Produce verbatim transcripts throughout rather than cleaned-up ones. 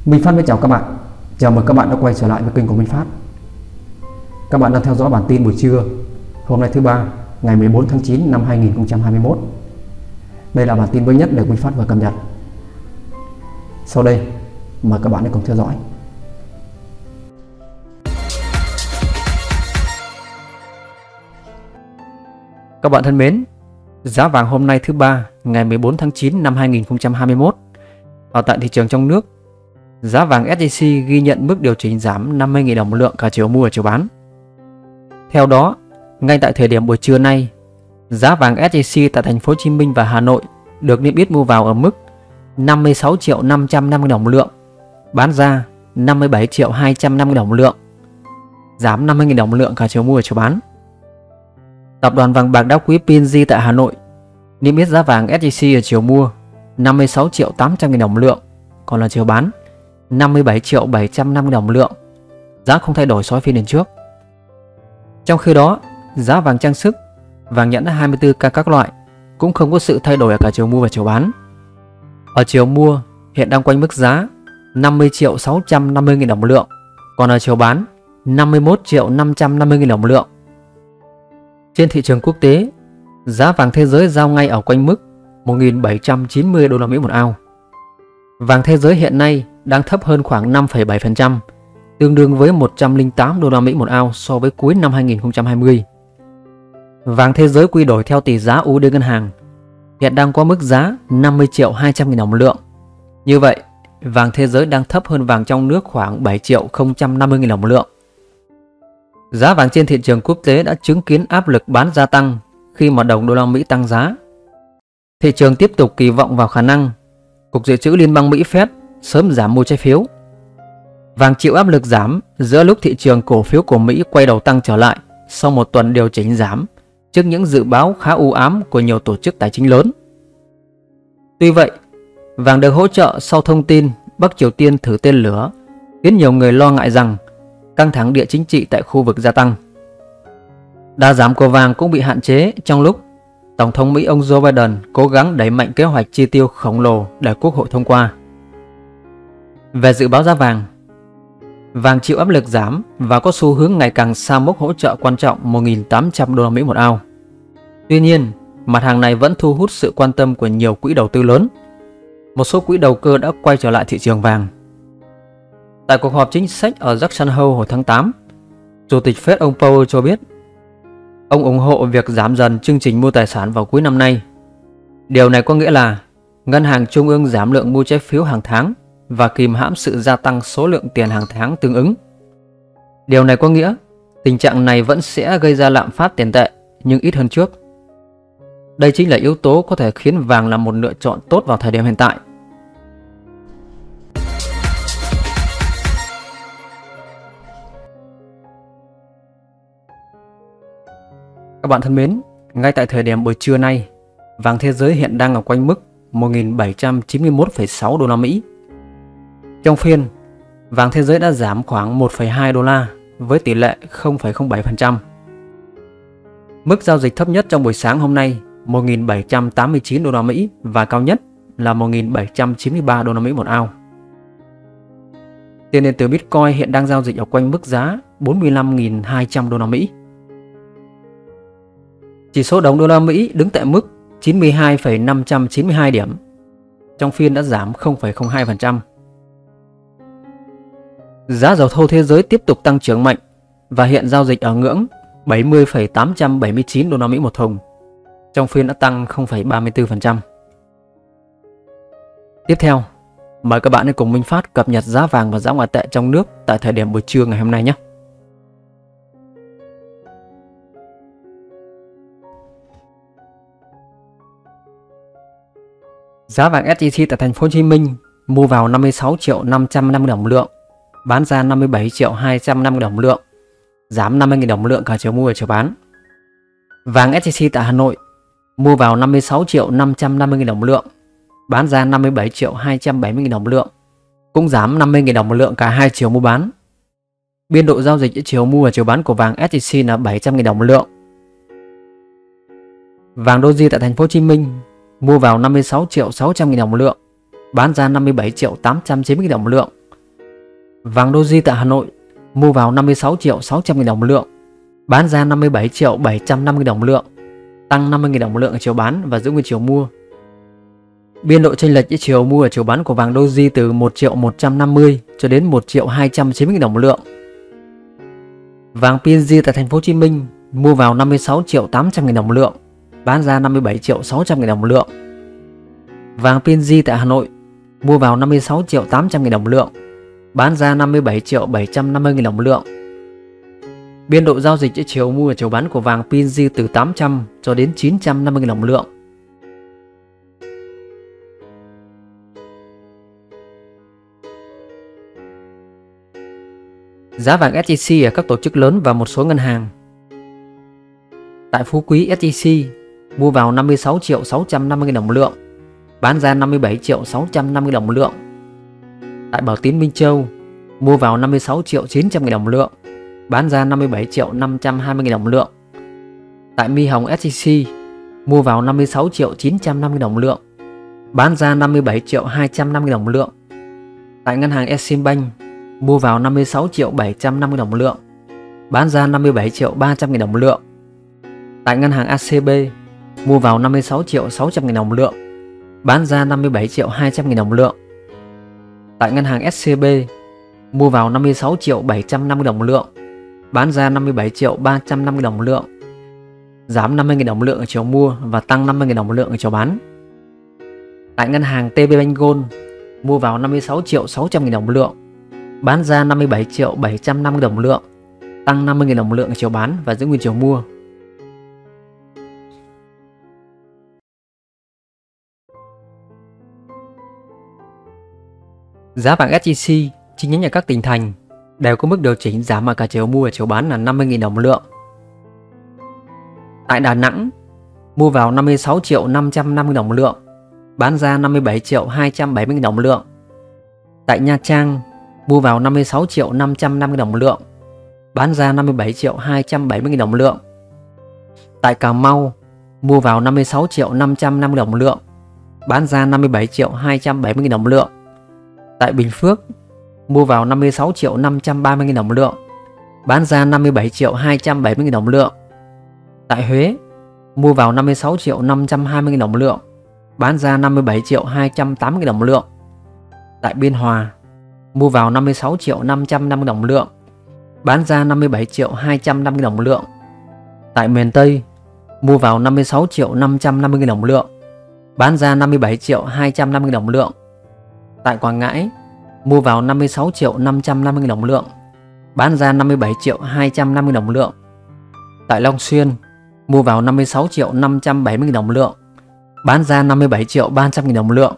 Minh Phát mới chào các bạn. Chào mừng các bạn đã quay trở lại với kênh của Minh Phát. Các bạn đang theo dõi bản tin buổi trưa hôm nay thứ ba ngày mười bốn tháng chín năm hai nghìn không trăm hai mươi mốt. Đây là bản tin mới nhất được Minh Phát vừa cập nhật. Sau đây mời các bạn hãy cùng theo dõi. Các bạn thân mến, giá vàng hôm nay thứ ba ngày mười bốn tháng chín năm hai nghìn không trăm hai mươi mốt ở tại thị trường trong nước, giá vàng ét gi xê ghi nhận mức điều chỉnh giảm năm mươi nghìn đồng một lượng cả chiều mua và chiều bán. Theo đó, ngay tại thời điểm buổi trưa nay, giá vàng ét gi xê tại thành phố Hồ Chí Minh và Hà Nội được niêm yết mua vào ở mức năm mươi sáu triệu năm trăm năm mươi đồng một lượng, bán ra năm mươi bảy triệu hai trăm năm mươi đồng một lượng, giảm năm mươi nghìn đồng một lượng cả chiều mua và chiều bán. Tập đoàn vàng bạc đá quý pê en giê tại Hà Nội niêm yết giá vàng ét gi xê ở chiều mua năm mươi sáu triệu tám trăm nghìn đồng một lượng, còn là chiều bán năm mươi bảy triệu bảy trăm năm mươi đồng một lượng, giá không thay đổi so với phiên liền trước. Trong khi đó, giá vàng trang sức, vàng nhẫn hai mươi tư ca các loại cũng không có sự thay đổi ở cả chiều mua và chiều bán. Ở chiều mua hiện đang quanh mức giá năm mươi triệu sáu trăm năm mươi nghìn đồng một lượng, còn ở chiều bán năm mươi mốt triệu năm trăm năm mươi nghìn đồng một lượng. Trên thị trường quốc tế, giá vàng thế giới giao ngay ở quanh mức một nghìn bảy trăm chín mươi đô la Mỹ một ounce. Vàng thế giới hiện nay đang thấp hơn khoảng năm phẩy bảy phần trăm, tương đương với một trăm lẻ tám đô la Mỹ một ounce so với cuối năm hai nghìn không trăm hai mươi. Vàng thế giới quy đổi theo tỷ giá u ét đê ngân hàng hiện đang có mức giá năm mươi triệu hai trăm nghìn đồng một lượng. Như vậy, vàng thế giới đang thấp hơn vàng trong nước khoảng bảy triệu không trăm năm mươi nghìn đồng một lượng. Giá vàng trên thị trường quốc tế đã chứng kiến áp lực bán gia tăng khi mà đồng đô la Mỹ tăng giá. Thị trường tiếp tục kỳ vọng vào khả năng Cục Dự trữ Liên bang Mỹ Fed sớm giảm mua trái phiếu. Vàng chịu áp lực giảm giữa lúc thị trường cổ phiếu của Mỹ quay đầu tăng trở lại sau một tuần điều chỉnh giảm trước những dự báo khá u ám của nhiều tổ chức tài chính lớn. Tuy vậy, vàng được hỗ trợ sau thông tin Bắc Triều Tiên thử tên lửa khiến nhiều người lo ngại rằng căng thẳng địa chính trị tại khu vực gia tăng. Đà giảm của vàng cũng bị hạn chế trong lúc Tổng thống Mỹ ông Joe Biden cố gắng đẩy mạnh kế hoạch chi tiêu khổng lồ để Quốc hội thông qua. Về dự báo giá vàng, vàng chịu áp lực giảm và có xu hướng ngày càng xa mốc hỗ trợ quan trọng một nghìn tám trăm đô la Mỹ một ounce. Tuy nhiên, mặt hàng này vẫn thu hút sự quan tâm của nhiều quỹ đầu tư lớn. Một số quỹ đầu cơ đã quay trở lại thị trường vàng. Tại cuộc họp chính sách ở Jackson Hole hồi tháng tám, Chủ tịch Fed ông Powell cho biết ông ủng hộ việc giảm dần chương trình mua tài sản vào cuối năm nay. Điều này có nghĩa là Ngân hàng Trung ương giảm lượng mua trái phiếu hàng tháng và kìm hãm sự gia tăng số lượng tiền hàng tháng tương ứng. Điều này có nghĩa tình trạng này vẫn sẽ gây ra lạm phát tiền tệ nhưng ít hơn trước. Đây chính là yếu tố có thể khiến vàng là một lựa chọn tốt vào thời điểm hiện tại. Các bạn thân mến, ngay tại thời điểm buổi trưa nay, vàng thế giới hiện đang ở quanh mức một nghìn bảy trăm chín mươi mốt phẩy sáu đô la Mỹ. Trong phiên, vàng thế giới đã giảm khoảng một phẩy hai đô la với tỷ lệ không phẩy không bảy phần trăm. Mức giao dịch thấp nhất trong buổi sáng hôm nay một nghìn bảy trăm tám mươi chín đô la Mỹ và cao nhất là một nghìn bảy trăm chín mươi ba đô la Mỹ một ounce. Tiền điện tử Bitcoin hiện đang giao dịch ở quanh mức giá bốn mươi lăm nghìn hai trăm đô la Mỹ. Chỉ số đồng đô la Mỹ đứng tại mức chín mươi hai phẩy năm trăm chín mươi hai điểm. Trong phiên đã giảm không phẩy không hai phần trăm. Giá dầu thô thế giới tiếp tục tăng trưởng mạnh và hiện giao dịch ở ngưỡng bảy mươi phẩy tám trăm bảy mươi chín đô la Mỹ một thùng. Trong phiên đã tăng không phẩy ba mươi tư phần trăm. Tiếp theo, mời các bạn hãy cùng Minh Phát cập nhật giá vàng và giá ngoại tệ trong nước tại thời điểm buổi trưa ngày hôm nay nhé. Giá vàng ét gi xê tại thành phố Hồ Chí Minh mua vào năm mươi sáu triệu năm trăm năm mươi đồng một lượng, bán ra năm mươi bảy triệu hai trăm năm mươi đồng một lượng, giảm năm mươi nghìn đồng một lượng cả chiều mua và chiều bán. Vàng ét gi xê tại Hà Nội mua vào năm mươi sáu triệu năm trăm năm mươi nghìn đồng một lượng, bán ra năm mươi bảy triệu hai trăm bảy mươi nghìn đồng một lượng, cũng giảm năm mươi nghìn đồng một lượng cả hai chiều mua bán. Biên độ giao dịch giữa chiều mua và chiều bán của vàng ét gi xê là bảy trăm nghìn đồng một lượng. Vàng Doji tại thành phố Hồ Chí Minh mua vào năm mươi sáu triệu sáu trăm nghìn đồng một lượng, bán ra năm mươi bảy triệu tám trăm chín mươi nghìn đồng một lượng, Vàng Doji tại Hà Nội mua vào năm mươi sáu triệu sáu trăm nghìn đồng một lượng, bán ra năm mươi bảy triệu bảy trăm năm mươi nghìn đồng một lượng, tăng năm mươi nghìn đồng một lượng ở chiều bán và giữ nguyên chiều mua. Biên độ chênh lệch giữa chiều mua và chiều bán của vàng Doji từ một triệu một trăm năm mươi cho đến một triệu hai trăm chín mươi nghìn đồng một lượng. Vàng pê en giê tại thành phố Hồ Chí Minh mua vào năm mươi sáu triệu tám trăm nghìn đồng một lượng, bán ra năm mươi bảy triệu sáu trăm nghìn đồng một lượng. Vàng pê en giê tại Hà Nội mua vào năm mươi sáu triệu tám trăm nghìn đồng một lượng, bán ra năm mươi bảy triệu bảy trăm năm mươi nghìn đồng một lượng. Biên độ giao dịch giữa chiều mua và chiều bán của vàng pê en giê từ tám trăm cho đến chín trăm năm mươi nghìn đồng một lượng. Giá vàng ét gi xê ở các tổ chức lớn và một số ngân hàng. Tại Phú Quý, ét gi xê mua vào năm mươi sáu triệu sáu trăm năm mươi nghìn đồng một lượng, bán ra năm mươi bảy triệu sáu trăm năm mươi nghìn đồng một lượng. Tại Bảo Tín Minh Châu mua vào năm mươi sáu triệu chín trăm nghìn đồng một lượng, bán ra năm mươi bảy triệu năm trăm hai mươi nghìn đồng một lượng. Tại My Hồng ét gi xê mua vào năm mươi sáu triệu chín trăm năm mươi nghìn đồng một lượng, bán ra năm mươi bảy triệu hai trăm năm mươi nghìn đồng một lượng. Tại ngân hàng Eximbank mua vào năm mươi sáu triệu bảy trăm năm mươi nghìn đồng một lượng, bán ra năm mươi bảy triệu ba trăm nghìn đồng một lượng. Tại ngân hàng a xê bê mua vào năm mươi sáu triệu sáu trăm nghìn đồng một lượng, bán ra năm mươi bảy triệu hai trăm nghìn đồng một lượng. Tại ngân hàng ét xê bê mua vào năm mươi sáu triệu bảy trăm năm mươi đồng một lượng, bán ra năm mươi bảy triệu ba trăm năm mươi đồng một lượng. Giảm năm mươi nghìn đồng một lượng ở chiều mua và tăng năm mươi nghìn đồng một lượng ở chiều bán. Tại ngân hàng tê bê Bank Gold mua vào năm mươi sáu triệu sáu trăm nghìn đồng một lượng, bán ra năm mươi bảy triệu bảy trăm năm mươi đồng một lượng, tăng năm mươi nghìn đồng một lượng ở chiều bán và giữ nguyên chiều mua. Giá vàng ét gi xê chi nhánh ở các tỉnh thành đều có mức điều chỉnh giảm ở cả chiều mua và chiều bán là năm mươi nghìn đồng một lượng. Tại Đà Nẵng mua vào năm mươi sáu triệu năm trăm năm mươi đồng một lượng, bán ra năm mươi bảy triệu hai trăm bảy mươi nghìn đồng một lượng. Tại Nha Trang mua vào năm mươi sáu triệu năm trăm năm mươi đồng một lượng, bán ra năm mươi bảy triệu hai trăm bảy mươi nghìn đồng một lượng. Tại Cà Mau mua vào năm mươi sáu triệu năm trăm năm mươi đồng một lượng, bán ra năm mươi bảy triệu hai trăm bảy mươi nghìn đồng một lượng. Tại Bình Phước mua vào năm mươi sáu triệu năm trăm ba mươi nghìn đồng một lượng, bán ra năm mươi bảy triệu hai trăm bảy mươi nghìn đồng một lượng. Tại Huế mua vào năm mươi sáu triệu năm trăm hai mươi nghìn đồng một lượng, bán ra năm mươi bảy triệu hai trăm tám mươi nghìn đồng một lượng. Tại Biên Hòa mua vào năm mươi sáu triệu năm trăm năm mươi đồng một lượng, bán ra năm mươi bảy triệu hai trăm năm mươi nghìn đồng một lượng. Tại miền Tây mua vào năm mươi sáu triệu năm trăm năm mươi nghìn đồng một lượng, bán ra năm mươi bảy triệu hai trăm năm mươi nghìn đồng một lượng. Tại Quảng Ngãi mua vào năm mươi sáu triệu năm trăm năm mươi nghìn đồng một lượng, bán ra năm mươi bảy triệu hai trăm năm mươi nghìn đồng một lượng. Tại Long Xuyên mua vào năm mươi sáu triệu năm trăm bảy mươi nghìn đồng một lượng, bán ra năm mươi bảy triệu ba trăm nghìn đồng một lượng.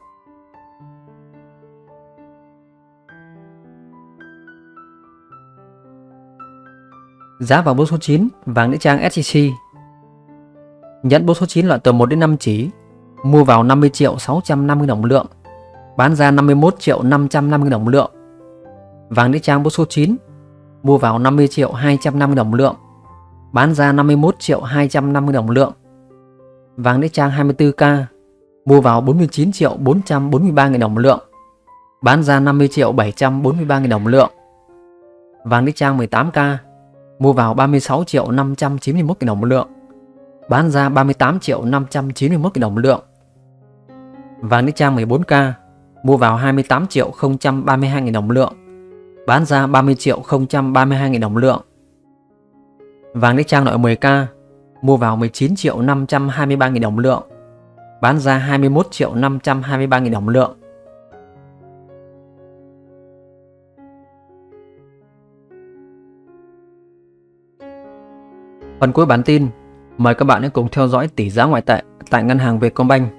Giá vàng bốn số chín, vàng nữ trang ét gi xê. Nhẫn bốn số chín loại từ một đến năm chỉ mua vào năm mươi triệu sáu trăm năm mươi đồng một lượng, bán ra năm mươi mốt triệu năm trăm năm mươi đồng một lượng. Vàng nữ trang bốn số chín mua vào năm mươi triệu hai trăm năm mươi đồng một lượng, bán ra năm mươi mốt triệu hai trăm năm mươi đồng một lượng. Vàng nữ trang hai mươi tư ca mua vào bốn mươi chín triệu bốn trăm bốn mươi ba nghìn đồng một lượng, bán ra năm mươi triệu bảy trăm bốn mươi ba nghìn đồng một lượng. Vàng nữ trang mười tám ca mua vào ba mươi sáu triệu năm trăm chín mươi mốt nghìn đồng một lượng, bán ra ba mươi tám triệu năm trăm chín mươi mốt nghìn đồng một lượng. Vàng nữ trang mười bốn ca mua vào hai mươi tám triệu không trăm ba mươi hai nghìn đồng một lượng, bán ra ba mươi triệu không trăm ba mươi hai nghìn đồng một lượng. Vàng nữ trang loại mười ca mua vào mười chín triệu năm trăm hai mươi ba nghìn đồng một lượng, bán ra hai mươi mốt triệu năm trăm hai mươi ba nghìn đồng một lượng. Phần cuối bản tin, mời các bạn hãy cùng theo dõi tỷ giá ngoại tệ tại ngân hàng Vietcombank.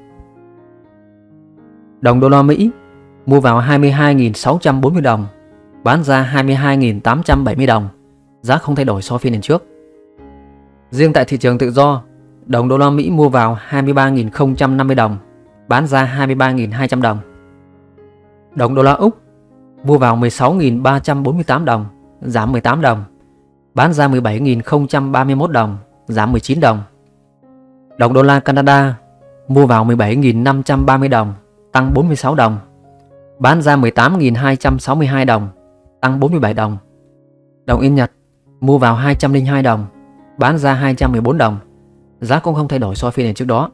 Đồng đô la Mỹ mua vào hai mươi hai nghìn sáu trăm bốn mươi đồng, bán ra hai mươi hai nghìn tám trăm bảy mươi đồng, giá không thay đổi so với phiên lần trước. Riêng tại thị trường tự do, đồng đô la Mỹ mua vào hai mươi ba nghìn không trăm năm mươi đồng, bán ra hai mươi ba nghìn hai trăm đồng. Đồng đô la Úc mua vào mười sáu nghìn ba trăm bốn mươi tám đồng, giảm mười tám đồng, bán ra mười bảy nghìn không trăm ba mươi mốt đồng, giảm mười chín đồng. Đồng đô la Canada mua vào mười bảy nghìn năm trăm ba mươi đồng, tăng bốn mươi sáu đồng, bán ra mười tám nghìn hai trăm sáu mươi hai đồng, tăng bốn mươi bảy đồng. Đồng Yên Nhật mua vào hai trăm lẻ hai đồng, bán ra hai trăm mười bốn đồng. Giá cũng không thay đổi so với phiên ngày trước đó.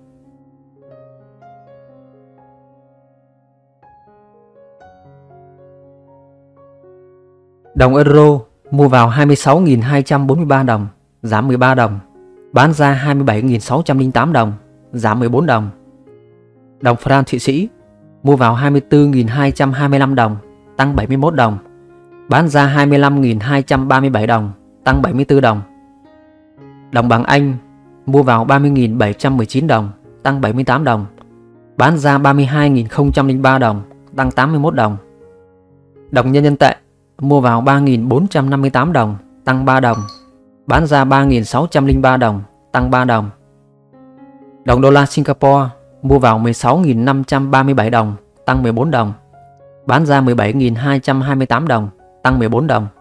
Đồng Euro mua vào hai mươi sáu nghìn hai trăm bốn mươi ba đồng, giảm mười ba đồng, bán ra hai mươi bảy nghìn sáu trăm lẻ tám đồng, giảm mười bốn đồng. Đồng Franc Thụy Sĩ mua vào hai mươi tư nghìn hai trăm hai mươi lăm đồng, tăng bảy mươi mốt đồng, bán ra hai mươi lăm nghìn hai trăm ba mươi bảy đồng, tăng bảy mươi tư đồng. Đồng bảng Anh mua vào ba mươi nghìn bảy trăm mười chín đồng, tăng bảy mươi tám đồng, bán ra ba mươi hai nghìn không trăm lẻ ba đồng, tăng tám mươi mốt đồng. Đồng nhân dân tệ mua vào ba nghìn bốn trăm năm mươi tám đồng, tăng ba đồng, bán ra ba nghìn sáu trăm lẻ ba đồng, tăng ba đồng. Đồng đô la Singapore mua vào mười sáu nghìn năm trăm ba mươi bảy đồng, tăng mười bốn đồng, bán ra mười bảy nghìn hai trăm hai mươi tám đồng, tăng mười bốn đồng.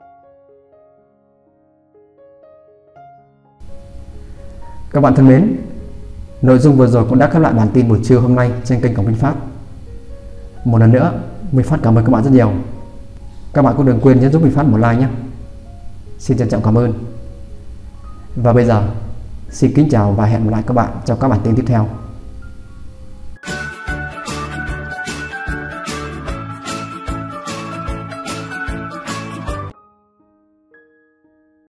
Các bạn thân mến, nội dung vừa rồi cũng đã khép lại bản tin buổi trưa hôm nay trên kênh của Minh Phát. Một lần nữa, Minh Phát cảm ơn các bạn rất nhiều. Các bạn cũng đừng quên nhấn giúp Minh Phát một like nhé. Xin trân trọng cảm ơn. Và bây giờ, xin kính chào và hẹn gặp lại các bạn trong các bản tin tiếp theo.